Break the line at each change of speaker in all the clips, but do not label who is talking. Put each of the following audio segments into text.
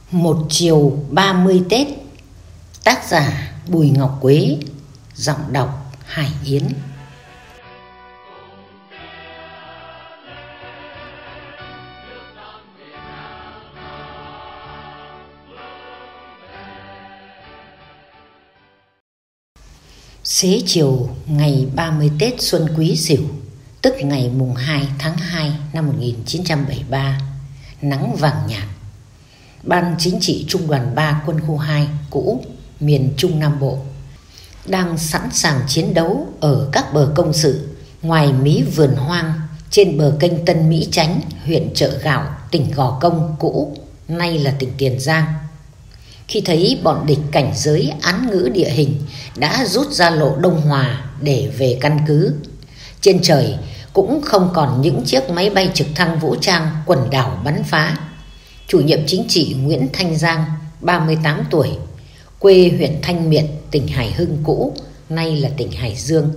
Một chiều 30 Tết. Tác giả Bùi Ngọc Quế. Giọng đọc Hải Yến. Xế chiều ngày 30 Tết Xuân Quý Sửu, tức ngày mùng 2 tháng 2 năm 1973, nắng vàng nhạt. Ban Chính trị Trung đoàn 3 Quân khu 2 cũ miền Trung Nam Bộ đang sẵn sàng chiến đấu ở các bờ công sự ngoài mí vườn hoang trên bờ kênh Tân Mỹ Chánh, huyện Chợ Gạo, tỉnh Gò Công cũ, nay là tỉnh Tiền Giang. Khi thấy bọn địch cảnh giới án ngữ địa hình đã rút ra lộ Đông Hòa để về căn cứ, trên trời cũng không còn những chiếc máy bay trực thăng vũ trang quần đảo bắn phá. Chủ nhiệm chính trị Nguyễn Thanh Giang, 38 tuổi, quê huyện Thanh Miện, tỉnh Hải Hưng cũ, nay là tỉnh Hải Dương,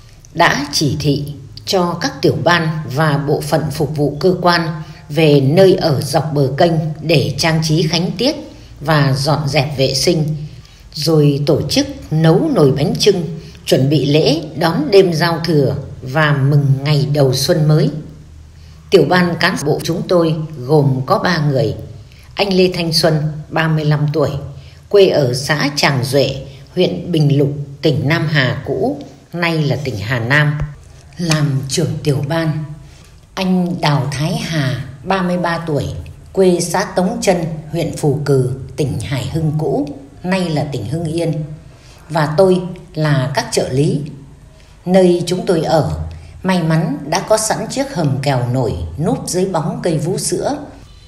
đã chỉ thị cho các tiểu ban và bộ phận phục vụ cơ quan về nơi ở dọc bờ kênh để trang trí khánh tiết và dọn dẹp vệ sinh, rồi tổ chức nấu nồi bánh chưng, chuẩn bị lễ đón đêm giao thừa và mừng ngày đầu xuân mới. Tiểu ban cán bộ chúng tôi gồm có 3 người. Anh Lê Thanh Xuân, 35 tuổi, quê ở xã Tràng Duệ, huyện Bình Lục, tỉnh Nam Hà cũ, nay là tỉnh Hà Nam, làm trưởng tiểu ban. Anh Đào Thái Hà, 33 tuổi, quê xã Tống Trân, huyện Phù Cừ, tỉnh Hải Hưng cũ, nay là tỉnh Hưng Yên. Và tôi là các trợ lý. Nơi chúng tôi ở, may mắn đã có sẵn chiếc hầm kèo nổi núp dưới bóng cây vú sữa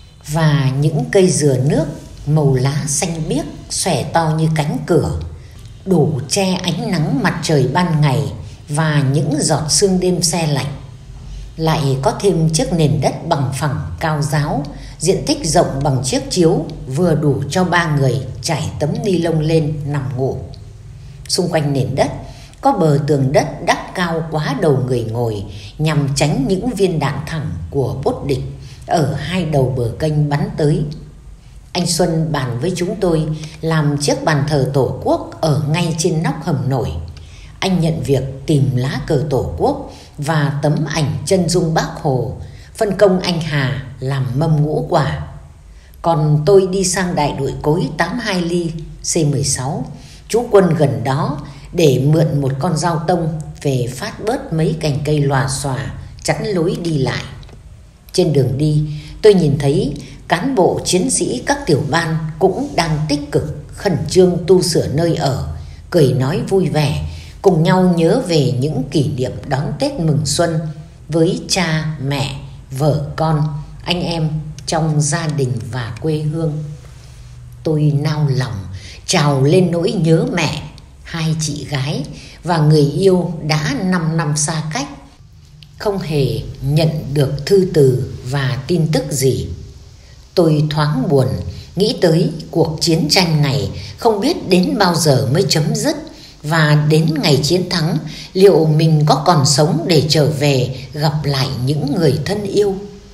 và những cây dừa nước màu lá xanh biếc xòe to như cánh cửa, đủ che ánh nắng mặt trời ban ngày và những giọt sương đêm se lạnh. Lại có thêm chiếc nền đất bằng phẳng cao ráo, diện tích rộng bằng chiếc chiếu, vừa đủ cho 3 người trải tấm ni lông lên nằm ngủ. Xung quanh nền đất có bờ tường đất đắp cao quá đầu người ngồi, nhằm tránh những viên đạn thẳng của bốt địch ở hai đầu bờ kênh bắn tới. Anh Xuân bàn với chúng tôi làm chiếc bàn thờ Tổ quốc ở ngay trên nóc hầm nổi. Anh nhận việc tìm lá cờ Tổ quốc và tấm ảnh chân dung Bác Hồ, phân công anh Hà làm mâm ngũ quả. Còn tôi đi sang đại đội cối 82 ly C16, trú quân gần đó, để mượn một con dao tông về phát bớt mấy cành cây lòa xòa chắn lối đi lại. Trên đường đi, tôi nhìn thấy cán bộ chiến sĩ các tiểu ban cũng đang tích cực khẩn trương tu sửa nơi ở, cười nói vui vẻ, cùng nhau nhớ về những kỷ niệm đón Tết mừng xuân với cha, mẹ, vợ con, anh em trong gia đình và quê hương. Tôi nao lòng trào lên nỗi nhớ mẹ, hai chị gái và người yêu đã 5 năm xa cách, không hề nhận được thư từ và tin tức gì. Tôi thoáng buồn, nghĩ tới cuộc chiến tranh này không biết đến bao giờ mới chấm dứt, và đến ngày chiến thắng liệu mình có còn sống để trở về gặp lại những người thân yêu.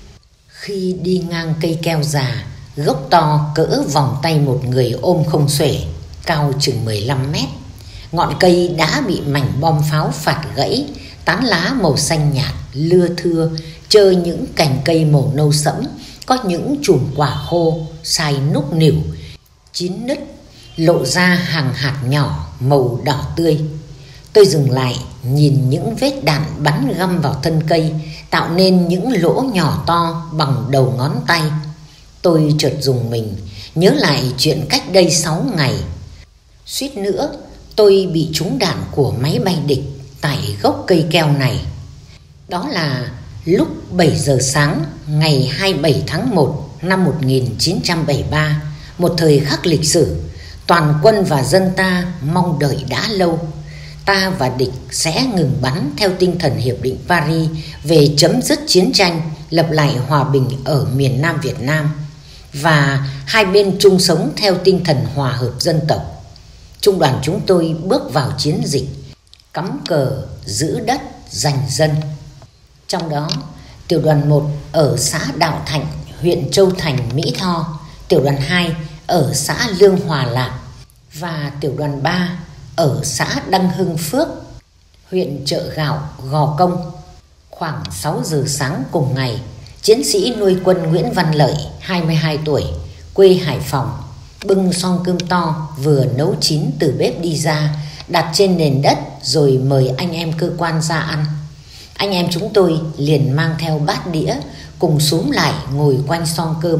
Khi đi ngang cây keo già, gốc to cỡ vòng tay một người ôm không xuể, cao chừng 15 mét, ngọn cây đã bị mảnh bom pháo phạt gãy, tán lá màu xanh nhạt lưa thưa trơ những cành cây màu nâu sẫm, có những chùm quả khô sai núc nỉu, chín nứt, lộ ra hàng hạt nhỏ màu đỏ tươi. Tôi dừng lại nhìn những vết đạn bắn găm vào thân cây, tạo nên những lỗ nhỏ to bằng đầu ngón tay. Tôi chợt rùng mình, nhớ lại chuyện cách đây 6 ngày. Suýt nữa tôi bị trúng đạn của máy bay địch tại gốc cây keo này. Đó là lúc 7 giờ sáng ngày 27 tháng 1 năm 1973, một thời khắc lịch sử toàn quân và dân ta mong đợi đã lâu. Ta và địch sẽ ngừng bắn theo tinh thần Hiệp định Paris về chấm dứt chiến tranh, lập lại hòa bình ở miền Nam Việt Nam, và hai bên chung sống theo tinh thần hòa hợp dân tộc. Trung đoàn chúng tôi bước vào chiến dịch, cắm cờ giữ đất giành dân. Trong đó, tiểu đoàn 1 ở xã Đạo Thạnh, huyện Châu Thành, Mỹ Tho, tiểu đoàn 2 ở xã Lương Hòa Lạc và tiểu đoàn 3 ở xã Đăng Hưng Phước, huyện Chợ Gạo, Gò Công. Khoảng 6 giờ sáng cùng ngày, chiến sĩ nuôi quân Nguyễn Văn Lợi, 22 tuổi, quê Hải Phòng, bưng son cơm to vừa nấu chín từ bếp đi ra, đặt trên nền đất rồi mời anh em cơ quan ra ăn. Anh em chúng tôi liền mang theo bát đĩa cùng xúm lại ngồi quanh son cơm.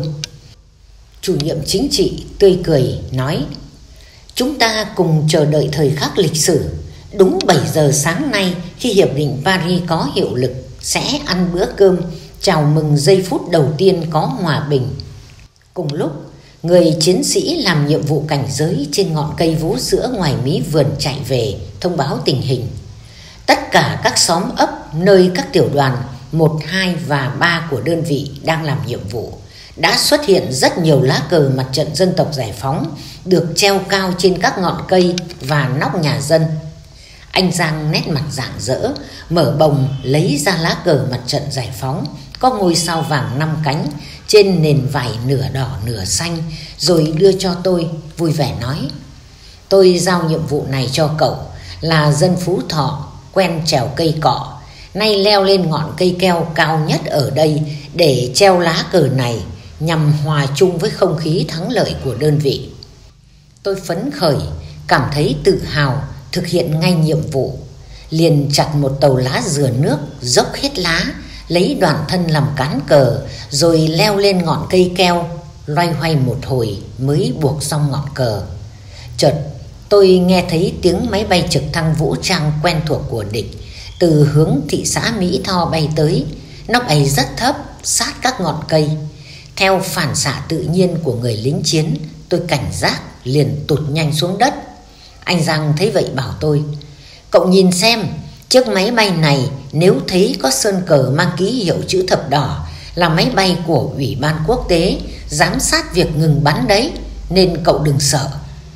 Chủ nhiệm chính trị tươi cười nói: chúng ta cùng chờ đợi thời khắc lịch sử. Đúng 7 giờ sáng nay, khi Hiệp định Paris có hiệu lực, sẽ ăn bữa cơm chào mừng giây phút đầu tiên có hòa bình. Cùng lúc, người chiến sĩ làm nhiệm vụ cảnh giới trên ngọn cây vú sữa ngoài mí vườn chạy về thông báo tình hình. Tất cả các xóm ấp nơi các tiểu đoàn 1, 2 và 3 của đơn vị đang làm nhiệm vụ đã xuất hiện rất nhiều lá cờ mặt trận dân tộc giải phóng được treo cao trên các ngọn cây và nóc nhà dân. Anh Giang nét mặt rạng rỡ, mở bồng lấy ra lá cờ mặt trận giải phóng có ngôi sao vàng 5 cánh trên nền vải nửa đỏ nửa xanh, rồi đưa cho tôi, vui vẻ nói: tôi giao nhiệm vụ này cho cậu, là dân Phú Thọ, quen trèo cây cọ, nay leo lên ngọn cây keo cao nhất ở đây để treo lá cờ này nhằm hòa chung với không khí thắng lợi của đơn vị. Tôi phấn khởi, cảm thấy tự hào thực hiện ngay nhiệm vụ, liền chặt một tàu lá dừa nước, dốc hết lá, lấy đoàn thân làm cán cờ, rồi leo lên ngọn cây keo, loay hoay một hồi mới buộc xong ngọn cờ. Chợt tôi nghe thấy tiếng máy bay trực thăng vũ trang quen thuộc của địch từ hướng thị xã Mỹ Tho bay tới. Nó bay rất thấp, sát các ngọn cây. Theo phản xạ tự nhiên của người lính chiến, tôi cảnh giác liền tụt nhanh xuống đất. Anh Giang thấy vậy bảo tôi: cậu nhìn xem, chiếc máy bay này nếu thấy có sơn cờ mang ký hiệu chữ thập đỏ là máy bay của Ủy ban quốc tế giám sát việc ngừng bắn đấy, nên cậu đừng sợ.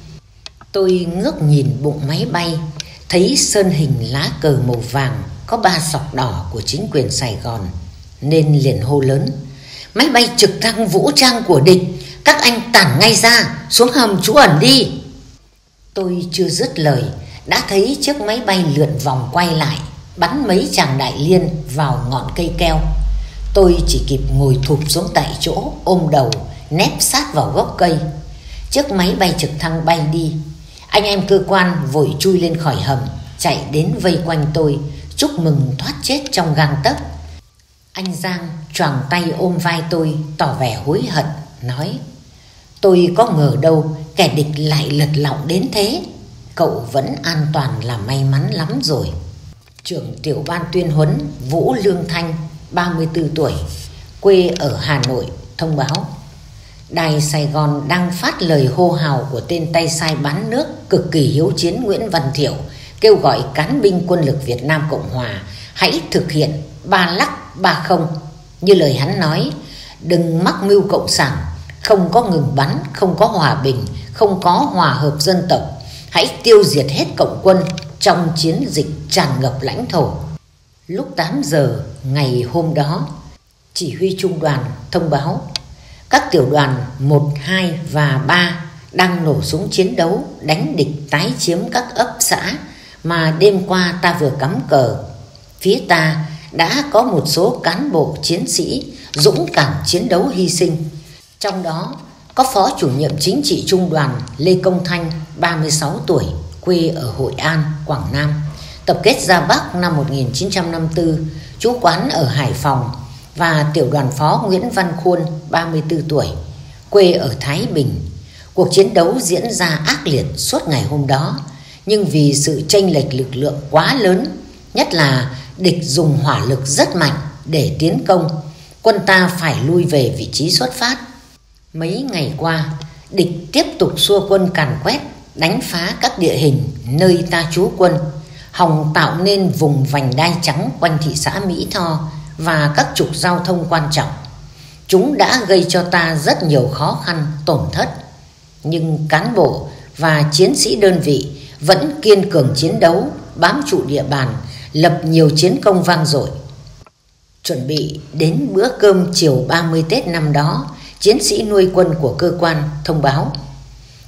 Tôi ngước nhìn bụng máy bay, thấy sơn hình lá cờ màu vàng có 3 sọc đỏ của chính quyền Sài Gòn, nên liền hô lớn: máy bay trực thăng vũ trang của địch, các anh tản ngay ra, xuống hầm trú ẩn đi. Tôi chưa dứt lời đã thấy chiếc máy bay lượn vòng quay lại, bắn mấy tràng đại liên vào ngọn cây keo. Tôi chỉ kịp ngồi thụp xuống tại chỗ, ôm đầu nép sát vào gốc cây. Chiếc máy bay trực thăng bay đi. Anh em cơ quan vội chui lên khỏi hầm, chạy đến vây quanh tôi, chúc mừng thoát chết trong gang tấc. Anh Giang choàng tay ôm vai tôi, tỏ vẻ hối hận, nói: tôi có ngờ đâu kẻ địch lại lật lọng đến thế. Cậu vẫn an toàn là may mắn lắm rồi. Trưởng tiểu ban tuyên huấn Vũ Lương Thanh, 34 tuổi, quê ở Hà Nội, thông báo: Đài Sài Gòn đang phát lời hô hào của tên tay sai bán nước cực kỳ hiếu chiến Nguyễn Văn Thiệu, kêu gọi cán binh quân lực Việt Nam Cộng Hòa hãy thực hiện 3 lắc 3 không. Như lời hắn nói, đừng mắc mưu cộng sản, không có ngừng bắn, không có hòa bình, không có hòa hợp dân tộc. Hãy tiêu diệt hết cộng quân trong chiến dịch tràn ngập lãnh thổ. Lúc 8 giờ ngày hôm đó, chỉ huy trung đoàn thông báo các tiểu đoàn 1, 2 và 3 đang nổ súng chiến đấu đánh địch tái chiếm các ấp xã mà đêm qua ta vừa cắm cờ. Phía ta đã có một số cán bộ chiến sĩ dũng cảm chiến đấu hy sinh. Trong đó có Phó Chủ nhiệm Chính trị Trung đoàn Lê Công Thanh, 36 tuổi, quê ở Hội An, Quảng Nam, tập kết ra Bắc năm 1954, trú quán ở Hải Phòng, và tiểu đoàn Phó Nguyễn Văn Khuôn, 34 tuổi, quê ở Thái Bình. Cuộc chiến đấu diễn ra ác liệt suốt ngày hôm đó, nhưng vì sự chênh lệch lực lượng quá lớn, nhất là địch dùng hỏa lực rất mạnh để tiến công, quân ta phải lui về vị trí xuất phát. Mấy ngày qua, địch tiếp tục xua quân càn quét, đánh phá các địa hình nơi ta trú quân, hòng tạo nên vùng vành đai trắng quanh thị xã Mỹ Tho và các trục giao thông quan trọng. Chúng đã gây cho ta rất nhiều khó khăn, tổn thất, nhưng cán bộ và chiến sĩ đơn vị vẫn kiên cường chiến đấu, bám trụ địa bàn, lập nhiều chiến công vang dội. Chuẩn bị đến bữa cơm chiều 30 Tết năm đó, chiến sĩ nuôi quân của cơ quan thông báo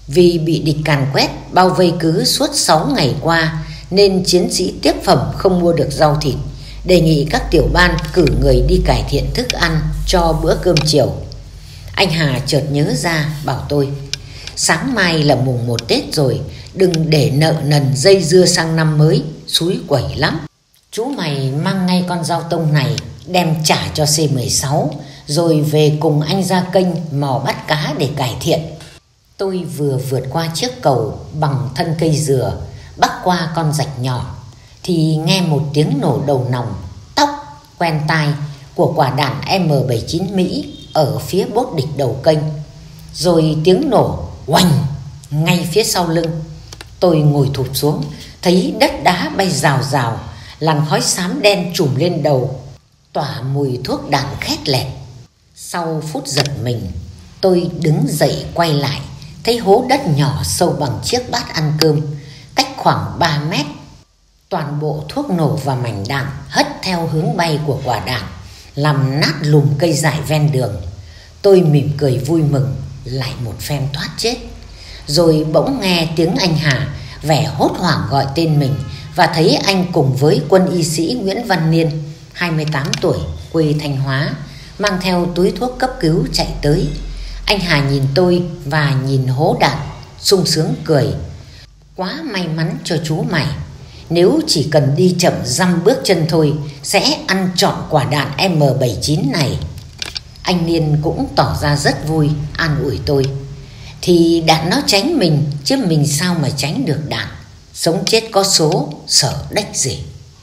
Vì bị địch càn quét bao vây cứ suốt 6 ngày qua nên chiến sĩ tiếp phẩm không mua được rau thịt, đề nghị các tiểu ban cử người đi cải thiện thức ăn cho bữa cơm chiều. Anh Hà chợt nhớ ra bảo tôi: sáng mai là mùng 1 Tết rồi, đừng để nợ nần dây dưa sang năm mới, xúi quẩy lắm. Chú mày mang ngay con dao tông này đem trả cho C16, rồi về cùng anh ra kênh mò bắt cá để cải thiện. Tôi vừa vượt qua chiếc cầu bằng thân cây dừa, bắc qua con rạch nhỏ, thì nghe một tiếng nổ đầu nòng tóc quen tai của quả đạn M79 Mỹ ở phía bốt địch đầu kênh. Rồi tiếng nổ oành ngay phía sau lưng. Tôi ngồi thụp xuống, thấy đất đá bay rào rào, làn khói xám đen trùm lên đầu, tỏa mùi thuốc đạn khét lẹt. Sau phút giật mình, tôi đứng dậy quay lại, thấy hố đất nhỏ sâu bằng chiếc bát ăn cơm, cách khoảng 3 mét. Toàn bộ thuốc nổ và mảnh đạn hất theo hướng bay của quả đạn, làm nát lùm cây dại ven đường. Tôi mỉm cười vui mừng, lại một phen thoát chết. Rồi bỗng nghe tiếng anh Hà vẻ hốt hoảng gọi tên mình, và thấy anh cùng với quân y sĩ Nguyễn Văn Niên, 28 tuổi, quê Thanh Hóa, mang theo túi thuốc cấp cứu chạy tới. Anh Hà nhìn tôi và nhìn hố đạn, sung sướng cười: quá may mắn cho chú mày, nếu chỉ cần đi chậm dăm bước chân thôi sẽ ăn trọn quả đạn M79 này. Anh Niên cũng tỏ ra rất vui, an ủi tôi: thì đạn nó tránh mình, chứ mình sao mà tránh được đạn, sống chết có số, sợ đách gì.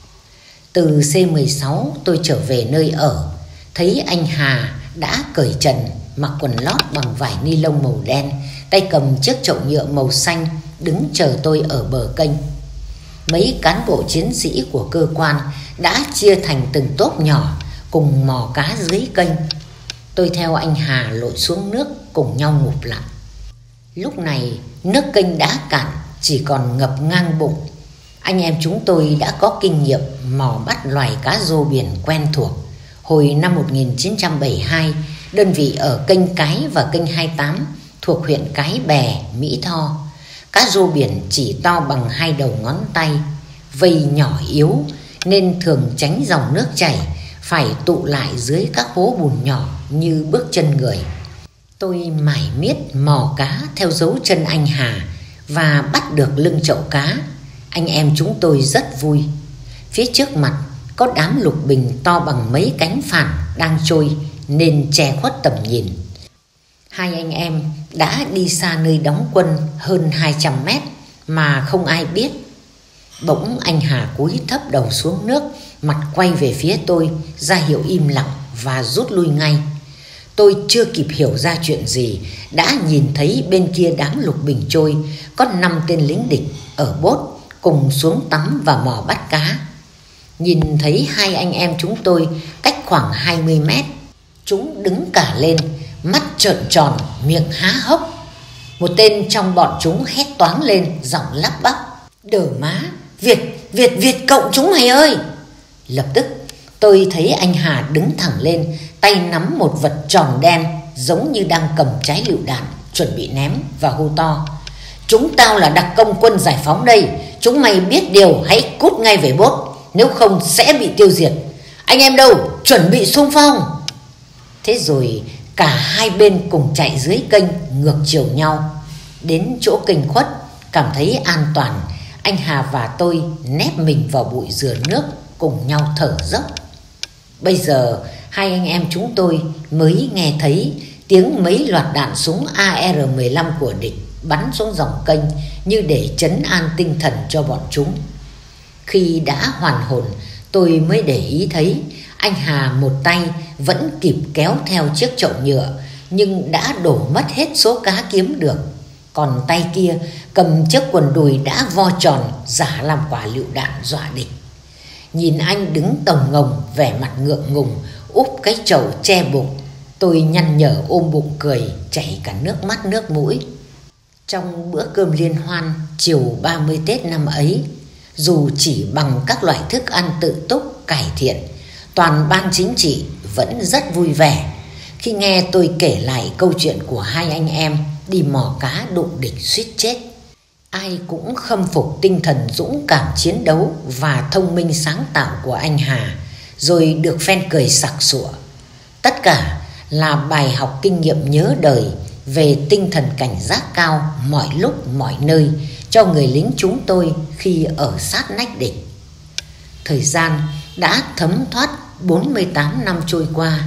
Từ C16 tôi trở về nơi ở, thấy anh Hà đã cởi trần, mặc quần lót bằng vải ni lông màu đen, tay cầm chiếc chậu nhựa màu xanh, đứng chờ tôi ở bờ kênh. Mấy cán bộ chiến sĩ của cơ quan đã chia thành từng tốp nhỏ cùng mò cá dưới kênh. Tôi theo anh Hà lội xuống nước cùng nhau ngụp lặn. Lúc này nước kênh đã cạn, chỉ còn ngập ngang bụng. Anh em chúng tôi đã có kinh nghiệm mò bắt loài cá rô biển quen thuộc. Hồi năm 1972, đơn vị ở kênh Cái và kênh 28 thuộc huyện Cái Bè, Mỹ Tho. Cá rô biển chỉ to bằng 2 đầu ngón tay, vây nhỏ yếu nên thường tránh dòng nước chảy, phải tụ lại dưới các hố bùn nhỏ như bước chân người. Tôi mải miết mò cá theo dấu chân anh Hà và bắt được lưng chậu cá. Anh em chúng tôi rất vui. Phía trước mặt có đám lục bình to bằng mấy cánh phản đang trôi nên che khuất tầm nhìn. Hai anh em đã đi xa nơi đóng quân hơn 200 mét mà không ai biết. Bỗng anh Hà cúi thấp đầu xuống nước, mặt quay về phía tôi, ra hiệu im lặng và rút lui ngay. Tôi chưa kịp hiểu ra chuyện gì, đã nhìn thấy bên kia đám lục bình trôi có 5 tên lính địch ở bốt cùng xuống tắm và mò bắt cá. Nhìn thấy hai anh em chúng tôi cách khoảng 20 mét, chúng đứng cả lên, mắt trợn tròn, miệng há hốc. Một tên trong bọn chúng hét toáng lên, giọng lắp bắp: đờ má, Việt cộng chúng mày ơi! Lập tức tôi thấy anh Hà đứng thẳng lên, tay nắm một vật tròn đen giống như đang cầm trái lựu đạn chuẩn bị ném, và hô to: chúng tao là đặc công quân giải phóng đây, chúng mày biết điều hãy cút ngay về bốt, nếu không sẽ bị tiêu diệt. Anh em đâu, chuẩn bị xung phong. Thế rồi cả hai bên cùng chạy dưới kênh ngược chiều nhau. Đến chỗ kênh khuất, cảm thấy an toàn, anh Hà và tôi nép mình vào bụi dừa nước cùng nhau thở dốc. Bây giờ hai anh em chúng tôi mới nghe thấy tiếng mấy loạt đạn súng AR-15 của địch bắn xuống dòng kênh như để trấn an tinh thần cho bọn chúng. Khi đã hoàn hồn, tôi mới để ý thấy anh Hà một tay vẫn kịp kéo theo chiếc chậu nhựa, nhưng đã đổ mất hết số cá kiếm được. Còn tay kia cầm chiếc quần đùi đã vo tròn, giả làm quả lựu đạn dọa địch. Nhìn anh đứng tồng ngồng, vẻ mặt ngượng ngùng, úp cái chậu che bụng, tôi nhăn nhở ôm bụng cười, chảy cả nước mắt nước mũi. Trong bữa cơm liên hoan chiều 30 Tết năm ấy, dù chỉ bằng các loại thức ăn tự túc cải thiện, toàn ban chính trị vẫn rất vui vẻ khi nghe tôi kể lại câu chuyện của hai anh em đi mò cá đụng địch suýt chết. Ai cũng khâm phục tinh thần dũng cảm chiến đấu và thông minh sáng tạo của anh Hà, rồi được phen cười sặc sụa. Tất cả là bài học kinh nghiệm nhớ đời về tinh thần cảnh giác cao mọi lúc mọi nơi cho người lính chúng tôi khi ở sát nách địch. Thời gian đã thấm thoát 48 năm trôi qua,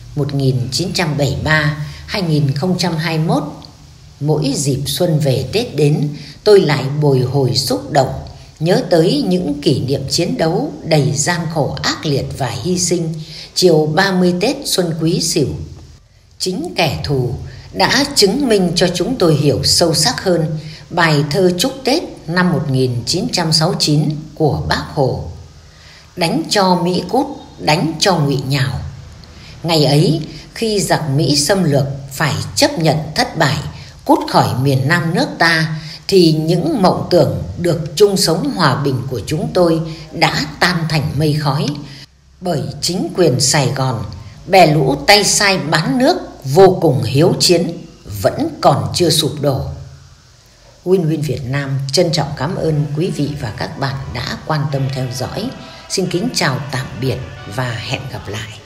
1973-2021. Mỗi dịp xuân về Tết đến, tôi lại bồi hồi xúc động, nhớ tới những kỷ niệm chiến đấu đầy gian khổ ác liệt và hy sinh chiều 30 Tết Xuân Quý Sửu. Chính kẻ thù đã chứng minh cho chúng tôi hiểu sâu sắc hơn bài thơ chúc Tết năm 1969 của Bác Hồ: đánh cho Mỹ cút, đánh cho Ngụy nhào. Ngày ấy, khi giặc Mỹ xâm lược phải chấp nhận thất bại, cút khỏi miền Nam nước ta, thì những mộng tưởng được chung sống hòa bình của chúng tôi đã tan thành mây khói, bởi chính quyền Sài Gòn, bè lũ tay sai bán nước vô cùng hiếu chiến, vẫn còn chưa sụp đổ. Win Việt Nam trân trọng cảm ơn quý vị và các bạn đã quan tâm theo dõi. Xin kính chào tạm biệt và hẹn gặp lại.